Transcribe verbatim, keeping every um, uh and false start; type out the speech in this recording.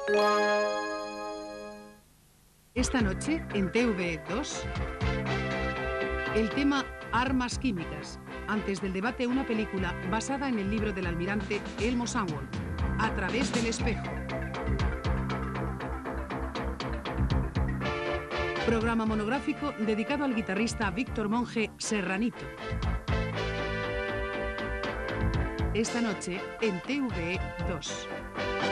Esta noche, en T V dos, el tema Armas Químicas. Antes del debate, una película basada en el libro del almirante Elmo Samwell, A través del espejo. Programa monográfico dedicado al guitarrista Víctor Monge Serranito. Esta noche, en T V dos.